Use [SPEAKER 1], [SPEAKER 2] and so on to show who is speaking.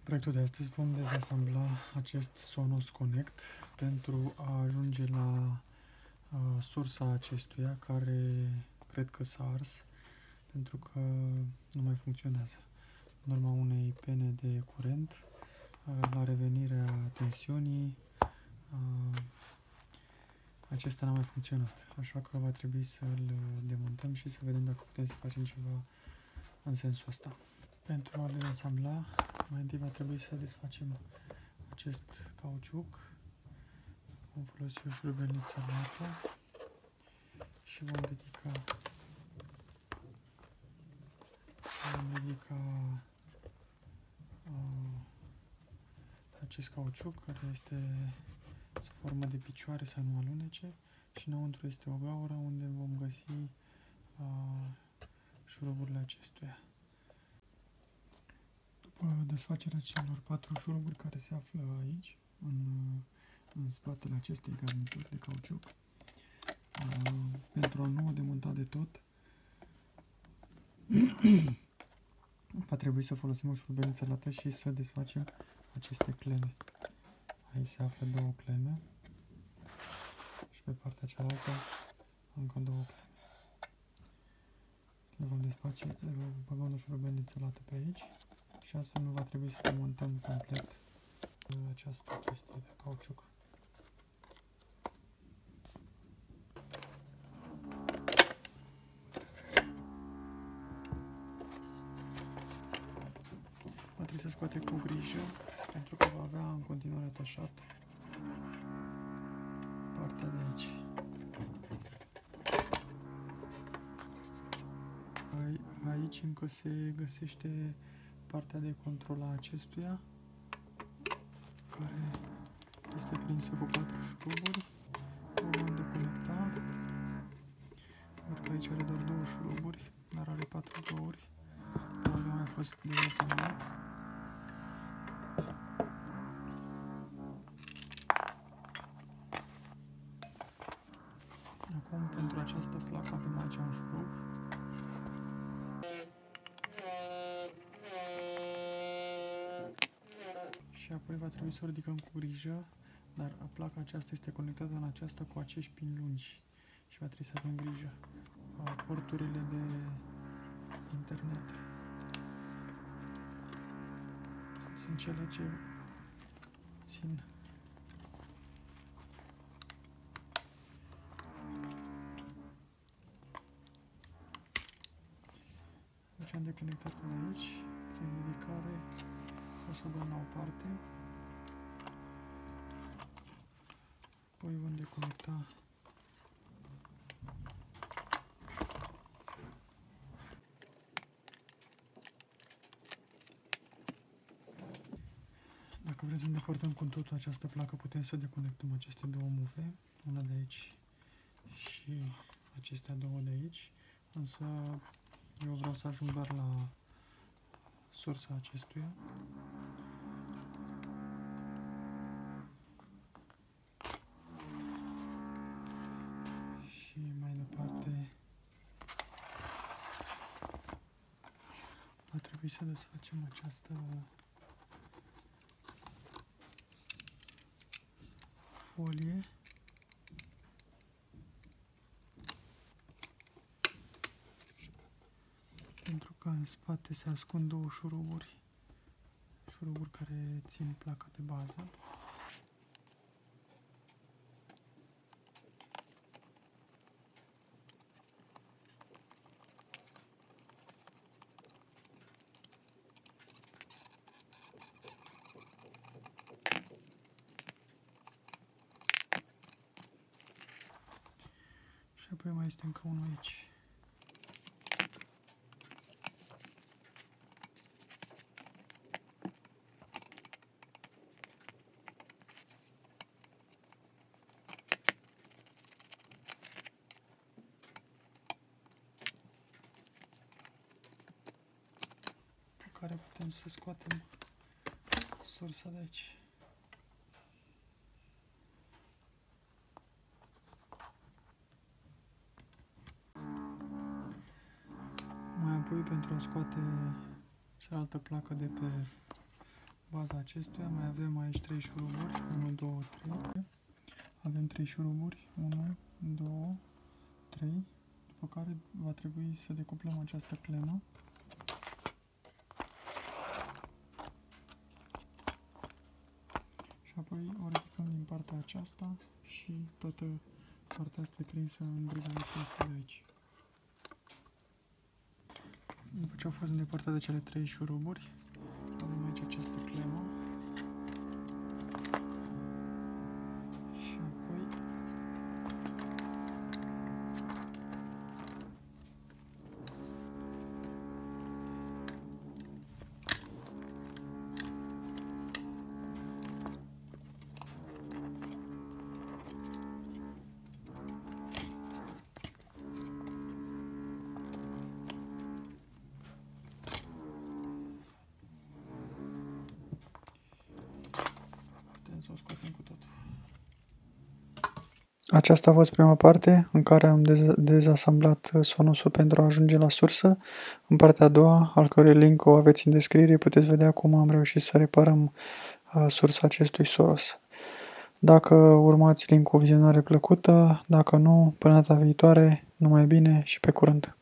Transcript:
[SPEAKER 1] Proiectul de astăzi vom dezasambla acest Sonos Connect pentru a ajunge la sursa acestuia, care cred că s-a ars pentru că nu mai funcționează. În urma unei pene de curent, la revenirea tensiunii, acesta n-a mai funcționat, așa că va trebui să-l demontăm și să vedem dacă putem să facem ceva în sensul ăsta. Pentru a dezasambla, mai întâi va trebui să desfacem acest cauciuc. Vom folosi o șurubelniță lată și vom ridica acest cauciuc, care este sub formă de picioare, să nu alunece, și înăuntru este o gaură unde vom găsi șuruburile acestuia. După desfacerea celor 4 șuruburi care se află aici, în spatele acestei garnituri de cauciuc, pentru a nu o demonta de tot, va trebui să folosim o șurubelniță lată și să desfacem aceste cleme. Aici se află 2 cleme și pe partea cealaltă încă 2 cleme. Le vom desface, băgăm o șurubelniță lată pe aici și astfel nu va trebui să demontăm complet această chestie de cauciuc. Va trebui să scoate cu grijă, pentru că va avea în continuare atașat partea de aici. Aici încă se găsește partea de control a acestuia, care este prinsă cu 4 șuruburi. O vom deconecta. Văd că aici are doar 2 șuruburi, dar are 4 găuri. Probabil mai fost dezasamblat. Acum, pentru această placă avem aici un șurub. Și apoi va trebui să o ridicăm cu grijă, dar placa aceasta este conectată în aceasta cu acești pini lungi și va trebui să avem grijă. Porturile de internet sunt cele ce țin. Deci am deconectat de aici, prin ridicare o să o dăm la o parte. Apoi vom deconecta Dacă vreți să îndepărtăm cu totul această placă, putem să deconectăm aceste 2 mufe, una de aici și acestea 2 de aici, însă eu vreau să ajung doar la sursa acestuia. Și mai departe va trebui să desfacem această folie. Pentru că în spate se ascund 2 șuruburi care țin placa de bază. Și apoi mai este încă unul aici. Care putem să scoatem sursa de aici. Mai apoi, pentru a scoate cealaltă placă de pe baza acestuia. Mai avem aici 3 șuruburi, 1, 2, 3. Avem 3 șuruburi, 1, 2, 3, după care va trebui să decuplăm această clemă. Și apoi o ridicăm din partea aceasta și toată partea asta e prinsă în brigalița asta de aici. După ce au fost îndepărtate cele 3 șuruburi, avem aici această clemă. Și apoi să o scoatem cu totul. Aceasta a fost prima parte în care am dezasamblat Sonusul pentru a ajunge la sursă. În partea a doua, al cărui link o aveți în descriere, puteți vedea cum am reușit să reparăm sursa acestui Soros. Dacă urmați linkul, vizionare plăcută, dacă nu, până data viitoare, numai bine și pe curând!